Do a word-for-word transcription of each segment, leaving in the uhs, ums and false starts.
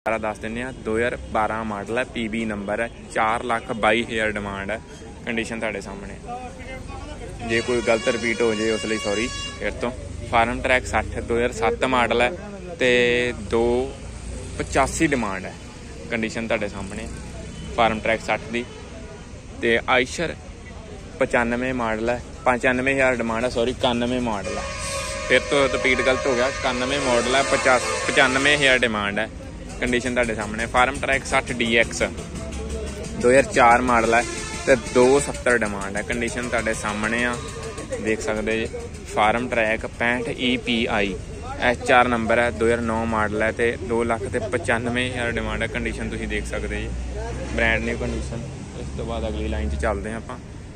दस दिन दो हज़ार बारह मॉडल है, पी बी नंबर है, चार लाख बाई हज़ार डिमांड है। कंडीशन तुहाडे सामने, जे कोई गलत रिपीट हो जाए उसलिए सॉरी। फिर तो फार्म ट्रैक सठ दो हज़ार सत्त मॉडल है तो दो पचासी डिमांड है। कंडीशन तुहाडे सामने फार्म ट्रैक सठ की ते आइशर पचानवे मॉडल है, पचानवे हज़ार डिमांड है, सॉरी इक्यानवे मॉडल है। फिर तो रिपीट गलत हो गया, इक्यानवे मॉडल है, पचास पचानवे हज़ार डिमांड है। कंडीशन तुहाडे सामने फार्म ट्रैक सठ डी एक्स दो हज़ार चार मॉडल है तो दो सत्तर डिमांड है। कंडीशन तुहाडे सामने आ देख सकते जी। फार्म ट्रैक पैंठ ई पी आई एच चार नंबर है, दो हज़ार नौ मॉडल है तो दो लख तो पचानवे हज़ार डिमांड है। कंडीशन तुसीं देख सकते जी, ब्रांड न्यू कंडीशन। इस तो बाद अगली लाइन च चलते हैं आपां।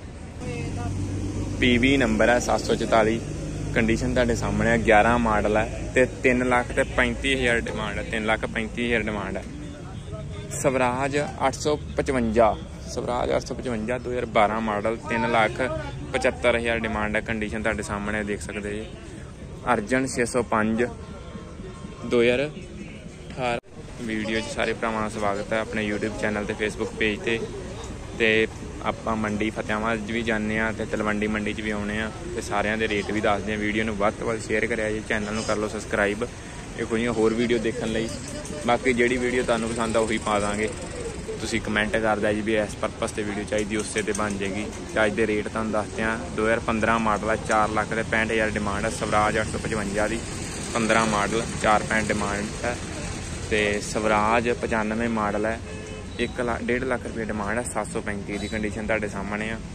पी वी नंबर है सत्त सौ चौताली। कंडीशन तुहाडे सामने है, ग्यारह मॉडल है तो तीन लाख तो पैंती हज़ार डिमांड है, तीन लाख पैंती हज़ार डिमांड है। स्वराज अठ सौ पचवंजा स्वराज अठ सौ पचवंजा दो हज़ार बारह मॉडल, तीन लाख पचहत्तर हज़ार डिमांड है। कंडीशन तुहाडे सामने देख सकते जी। अर्जन छे सौ पाँच दो हज़ार अठारह। वीडियो सारे भरावां दा स्वागत है अपने यूट्यूब चैनल ते फेसबुक पेज ते ते आपां मंडी फतेहाबाद भी जाने ते तलवंडी मंडी च भी आने ते सारिਆਂ ਦੇ रेट भी दसदे हैं। वीडियो ਨੂੰ ਵੱਧ ਤੋਂ ਵੱਧ शेयर करिया जी, चैनल ਨੂੰ कर लो सबसक्राइब ਇਹੋ ਜਿਹੀਆਂ होर वीडियो देखने ਲਈ। बाकी ਜਿਹੜੀ वीडियो ਤੁਹਾਨੂੰ पसंद आ ਉਹੀ पा ਦਾਂਗੇ। ਤੁਸੀਂ कमेंट करदा जी भी इस परपस से वीडियो चाहिए उससे तो बन जाएगी। तो अज के रेट तुहानूं दसदे हैं। दो हज़ार पंद्रह मॉडल है, चार लाख के पैंठ हज़ार डिमांड है। स्वराज अठ सौ पचवंजा की पंद्रह मॉडल चार पैंठ डिमांड है। तो स्वराज पचानवे मॉडल है, एक लाख डेढ़ लाख रुपये डिमांड है, सत्त सौ पैंती की। कंडीशन तुहाडे सामने आ।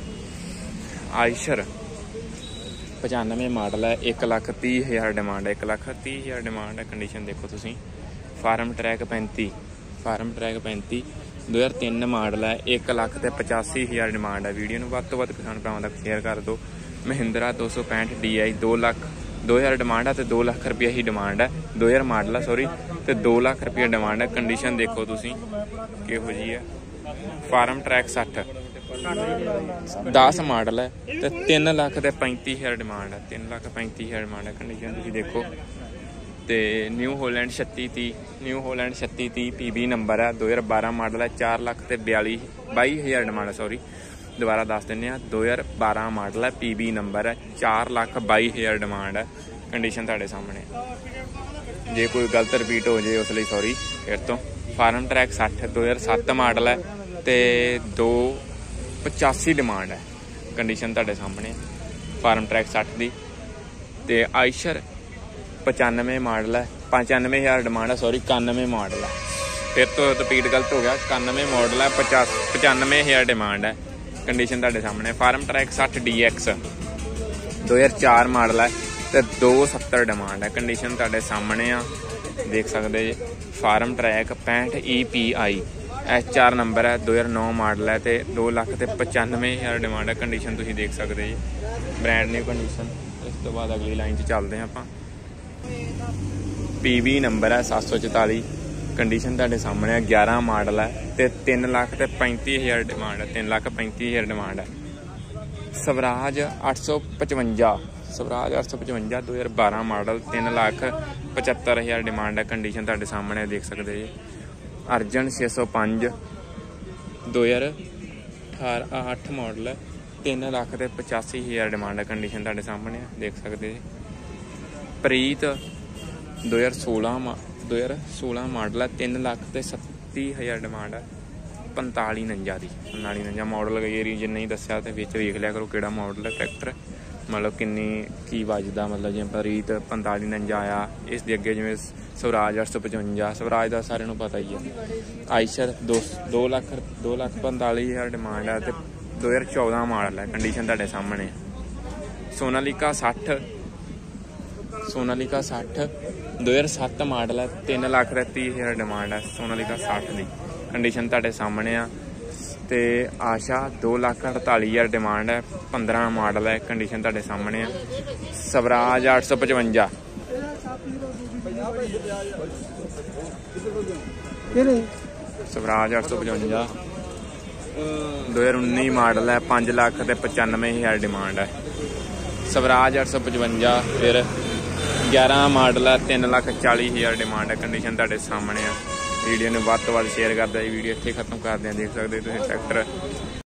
आइशर पचानवे मॉडल है, एक लाख तीह हज़ार डिमांड है, एक लाख तीह हज़ार डिमांड है। कंडीशन देखो तुसीं। फार्म ट्रैक पैंती फार्म ट्रैक पैंती दो हज़ार तीन मॉडल है, एक लाख तो पचासी हज़ार डिमांड है। वीडियो में वध तो वध किसान भरावां तक शेयर कर दो। महिंद्रा दो सौ पैंठ डी आई दो लाख दो हज़ार डिमांड है तो दो लाख रुपया ही डिमांड है। दो हज़ार मॉडल है सॉरी तो दो लाख रुपया डिमांड है। कंडीशन देखो तुसीं किहो जी है। फार्म ट्रैक सठ दस मॉडल है तो तीन लाख तो पैंती हज़ार डिमांड है, तीन लाख पैंती हज़ार डिमांड है। कंडीशन तुसीं देखो। तो न्यू होलैंड छत्ती तीह न्यू होलैंड छत्ती तीह पी बी नंबर है, दो हज़ार बारह मॉडल है, चार लाख तो बयाली बाई हज़ार डिमांड है। सॉरी दोबारा दस दें, दो हज़ार बारह मॉडल है, पी बी नंबर है, चार लाख बाई हज़ार डिमांड है। कंडीशन तुहाडे सामने, जे कोई गलत रिपीट हो जाए उसलिए सॉरी। फिर तो फार्म ट्रैक सठ दो हज़ार सत्त मॉडल है तो दो पचासी डिमांड है। कंडीशन तुहाडे सामने फार्म ट्रैक सठ की। तो आइशर पचानवे मॉडल है, पचानवे हज़ार डिमांड है, सॉरी इक्यानवे मॉडल है। फिर तो रिपीट गलत हो गया, इक्यानवे मॉडल है, पचास पचानवे हज़ार डिमांड है। कंडीशन तुहाडे सामने फार्म ट्रैक सठ डी एक्स दो हज़ार चार मॉडल है तो दो सत्तर डिमांड है। कंडीशन तुहाडे सामने आ देख सकते जी। फार्म ट्रैक पैंठ ई पी आई एच चार नंबर है, दो हज़ार नौ मॉडल है तो दो लख तो पचानवे हज़ार डिमांड है। कंडीशन तुसीं देख सकते जी, ब्रांड न्यू कंडीशन। इस तो बाद अगली लाइन च चलते हैं आपां। पी वी नंबर है सत्त सौ चौताली। कंडीशन तुहाडे सामने है, ग्यारह मॉडल है तो तीन लाख तो पैंती हज़ार डिमांड है, तीन लाख पैंती हज़ार डिमांड है। स्वराज अठ सौ पचवंजा स्वराज अठ सौ पचवंजा दो हज़ार बारह मॉडल, तीन लाख पचहत्तर हज़ार डिमांड है। कंडीशन तुहाडे सामने देख सकते जी। अर्जन छे सौ पाँच दो हज़ार अठारह अठ मॉडल है, तीन लाख तो पचासी हज़ार डिमांड है। कंडीशन तुहाडे सामने देख सकते जी। प्रीत दो हज़ार सोलह दो हज़ार सोलह मॉडल है, तीन लाख तो सत्ती हज़ार डिमांड है। पंताली नंजा की पंताली नंजा मॉडल गई रीजन नहीं दसिया तो विच वेख लिया करो किहड़ा मॉडल है ट्रैक्टर, मतलब किन्नी की वजदा, मतलब जिवें प्रीत पंताली नंजा आया। इस दे अगे जिवें स्वराज अठ सौ पचवंजा स्वराज का सारिਆਂ ਨੂੰ पता ही है। आइशर दो दो लाख दो लाख पंताली हज़ार डिमांड है तो दो हज़ार चौदह मॉडल है। कंडीशन तुहाडे सामने। सोनालिका सठ सोनालिका सठ दो हज़ार सत्त मॉडल है, तीन लाख तीह हज़ार डिमांड है। सोनालिका सठ की कंडीशन तुहाडे सामने आ। तो आशा दो लाख अड़ताली हज़ार डिमांड है, पंद्रह मॉडल है। कंडीशन तुहाडे सामने आ। स्वराज अठ सौ पचवंजा स्वराज अठ सौ पचवंजा दो हज़ार उन्नी मॉडल है, पाँच लाख तो पचानवे हज़ार डिमांड है। स्वराज अठ सौ पचवंजा फिर ग्यारह मॉडल है, तीन लाख चाली हज़ार डिमांड है। कंडीशन तुहाडे सामने आ। ਵੀਡੀਓ ਨੂੰ ਵੱਧ ਤੋਂ ਵੱਧ ਸ਼ੇਅਰ ਕਰਦਾ ਜੀ। ਵੀਡੀਓ ਇੱਥੇ ਖਤਮ ਕਰਦੇ ਹਾਂ। ਦੇਖ ਸਕਦੇ ਹੋ ਤੁਸੀਂ ਟਰੈਕਟਰ